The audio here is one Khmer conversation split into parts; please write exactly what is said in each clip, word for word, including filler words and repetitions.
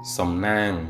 សំណាង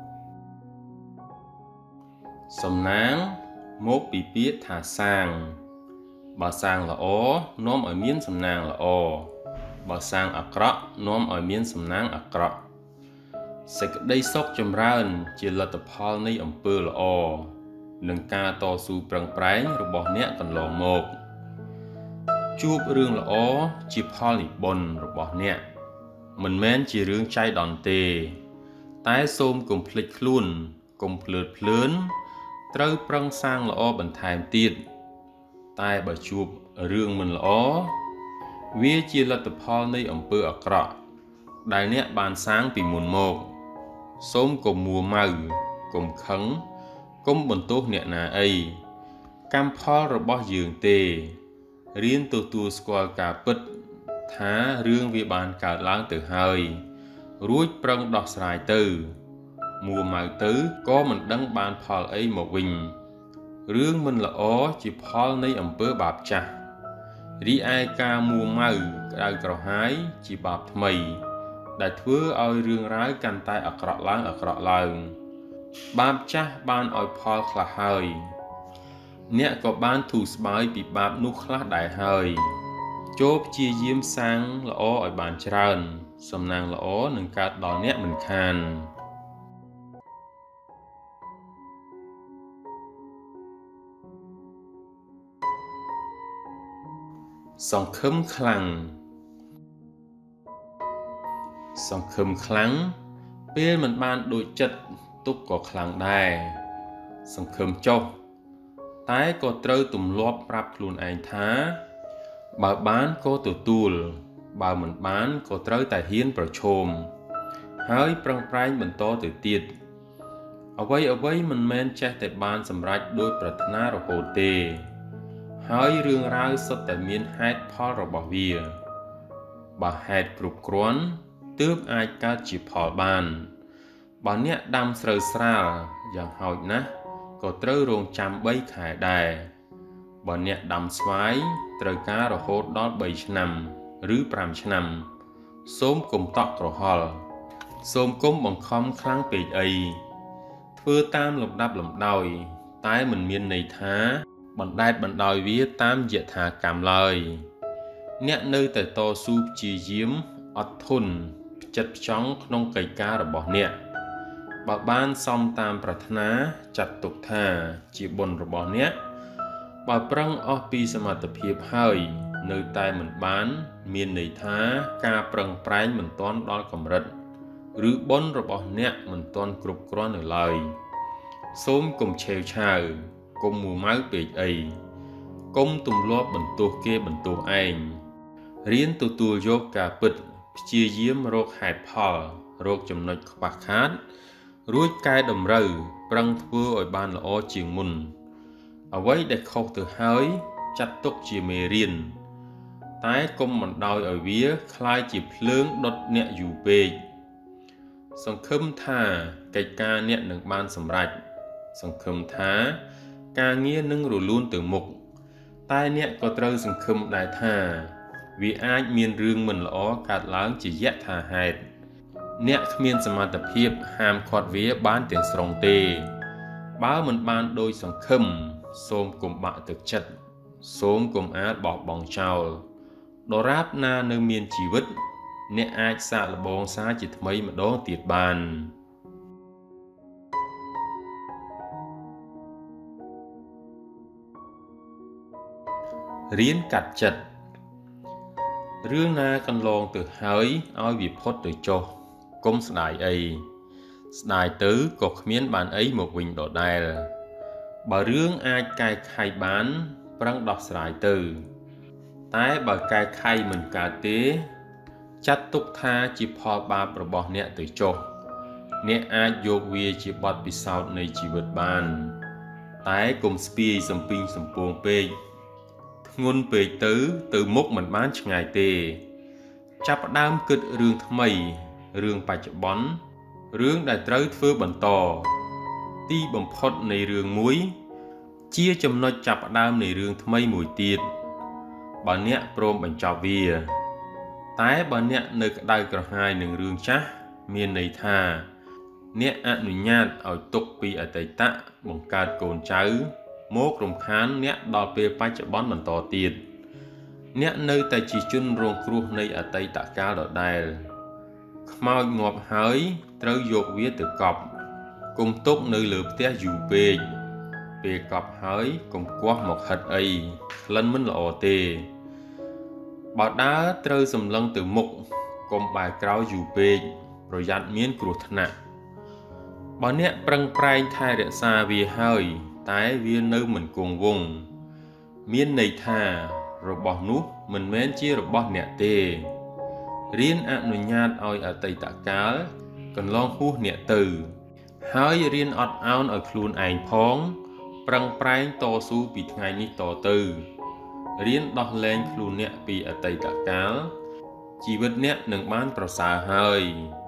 សំណាងមកពីពាក្យថាសាងបើសាងល្អនាំឲ្យមានសំណាងល្អបើសាងអាក្រក់នាំឲ្យមានសំណាងអាក្រក់សេចក្តីសុខចម្រើនជាលទ្ធផលនៃអំពើល្អនិងការតស៊ូប្រឹងប្រែងរបស់អ្នកកន្លងមកជួបរឿងល្អជាផលនិបុណ្យរបស់អ្នកមិនមែនជារឿងចៃដន្យទេតែសូមកុំភ្លេចខ្លួនកុំភ្លើតភ្លើនត្រូវប្រឹងសាងល្អបន្ថែមទៀតតែបើជួបរឿងមិនល្អវាជាលទ្ធផលនៃអំពើអាក្រក់ដែលអ្នកបានសាងពីមុនមកសូមកុំមួម៉ៅកុំខឹងកុំបន្ទោសអ្នកណាអីកម្មផលរបស់យើងទេរៀនទទួលស្គាល់ការពិតថារឿងវាបានកើតឡើងទៅហើយរួចប្រឹងដោះស្រាយទៅមួម៉ៅទៅក៏មិនដឹងបានផលអីមកវិញរឿងមិនល្អជាផលនៃអំពើបាបចាស់រីឯការមួម៉ៅក្តៅក្រហាយជាបាបថ្មីដែលធ្វើឲ្យរឿងរ៉ាវកាន់តែអាក្រក់ឡើងអាក្រក់ឡើងបាបចាស់បានឲ្យផលខ្លះហើយអ្នកក៏បានធូរស្បើយពីបាបនោះខ្លះដែរហើយចូលព្យាយាមសាងល្អឲ្យបានច្រើនសំណាងល្អនឹងកើតដល់អ្នកមិនខានសង្ឃឹមខ្លាំងសង្ឃឹមខ្លាំងពេលមិនបានដូចចិត្តទុកក៏ខ្លាំងដែរសង្ឃឹមចុះតែក៏ត្រូវទម្លាប់ប្រាប់ខ្លួនឯងថាបើបានក៏ទទួលបើមិនបានក៏ត្រូវតែហ៊ានប្រឈមហើយប្រឹងប្រែងបន្តទៅទៀតអ្វីអ្វីមិនមែនចេះតែបានសម្រេចដោយប្រាថ្នារហូតទេហើយរឿងរ៉ាវសុទ្ធតែមានហេតុផលរបស់វាបើហេតុគ្រប់គ្រាន់ទើបអាចកើតជាផលបានបើអ្នកដាំស្រូវស្រាលយ៉ាងហោចណាស់ក៏ត្រូវរងចាំបីខែដែរបើអ្នកដាំស្វាយត្រូវការរហូតដល់បីឆ្នាំឬប្រាំឆ្នាំសូមកុំតក់ក្រហល់សូមកុំបង្ខំខ្លាំងពេកអីធ្វើតាមលំដាប់លំដោយតែមិនមានន័យថាបណ្ដែតបណ្ដោយវាតាមយថាកម្មឡើយអ្នកនៅតែតស៊ូព្យាយាមអត់ធន់ផ្ចិតផ្ចង់ក្នុងកិច្ចការរបស់អ្នកបើបានសមតាមប្រាថ្នាចាត់ទុកថាជាបុណ្យរបស់អ្នកបើប្រឹងអស់ពីសមត្ថភាពហើយនៅតែមិនបានមានន័យថាការប្រឹងប្រែងមិនទាន់ដល់កម្រិតឬបុណ្យរបស់អ្នកមិនទាន់គ្រប់គ្រាន់នៅឡើយសូមកុំឆេវឆាវកុំមួម៉ៅពេកអីកុំទម្លាប់បន្ទោសគេបន្ទោសឯងរៀនទទួលយកការពិតព្យាយាមរកហេតុផលរកចំណុចខ្វះខាតរួចកែតម្រូវប្រឹងធ្វើឲ្យបានល្អជាងមុនអ្វីដែលខុសទៅហើយចាត់ទុកជាមេរៀនតែកុំបណ្ដោយឲ្យវាคล้ายជាភ្លើងដុតអ្នកយូរពេកសង្ឃឹមថាកិច្ចការអ្នកនឹងបានសម្រេចសង្ឃឹមថាការងារនឹងរលូនទៅមុខតែអ្នកក៏ត្រូវសង្ឃឹមដែរថាវាអាចមានរឿងមិនល្អកើតឡើងជាយថាហេតុអ្នកគ្មានសមត្ថភាពហាមឃាត់វាបានទាំងស្រុងទេបើមិនបានដោយសង្ឃឹមសូមកុំបាក់ទឹកចិត្តសូមកុំអាលបោះបង់ចោលដរាបណានៅមានជីវិតអ្នកអាចសាកល្បងសារជាថ្មីម្ដងទៀតបានរៀនកាត់ចិត្តរឿងណាកន្លងទៅហើយឲ្យវាផុតទៅចុះកុំស្ដាយអីស្ដាយទៅក៏គ្មានបានអីមកវិញដដែលបើរឿងអាចកែខៃបានប្រឹងដោះស្រាយទៅតែបើកែខៃមិនកើតទេចាត់ទុកថាជាផលបាបរបស់អ្នកទៅចុះអ្នកអាចយកវាជាបទពិសោធន៍នៃជីវិតបានតែកុំស្ពាយសំពីងសំពងពេកធ្ងន់ពេកទៅទៅមុខមិនបានឆ្ងាយទេចាប់ផ្ដើមគិតរឿងថ្មីរឿងបច្ចុប្បន្នរឿងដែលត្រូវធ្វើបន្តទីបំផុតនៃរឿងមួយជាចំណុចចាប់ផ្ដើមនៃរឿងថ្មីមួយទៀតបើអ្នកព្រមបញ្ចប់វាតែបើអ្នកនៅក្តៅក្រហាយនឹងរឿងចាស់មានន័យថាអ្នកអនុញ្ញាតឲ្យទុកពីអតីតបង្កើតកូនចៅមករំខានអ្នកដល់ពេលបច្ចុប្បន្នបន្តទៀតអ្នកនៅតែជាជនរងគ្រោះនៃអតីតកាលដដែលខ្មោចងាប់ហើយត្រូវយកវាទៅកប់គុំទុកនៅលើផ្ទះយូរពេកពេលកប់ហើយកុំគាស់មកហិតអីក្លិនមិនល្អទេបើដើរត្រូវសម្លឹងទៅមុខកុំបែរក្រោយយូរពេកប្រយ័ត្នមានគ្រោះថ្នាក់បើអ្នកប្រឹងប្រែងថែរក្សាវាហើយតែវានៅមិនគង់វង្សមានន័យថារបស់នោះមិនមែនជារបស់អ្នកទេរៀនអនុញ្ញាតឲ្យអតីតកាលកន្លងហួសអ្នកទៅហើយរៀនអត់ឱនឲ្យខ្លួនឯងផងប្រឹងប្រែងតស៊ូពីថ្ងៃនេះតទៅរៀនដោះលែងខ្លួនអ្នកពីអតីតកាលជីវិតអ្នកនឹងបានប្រសើរហើយ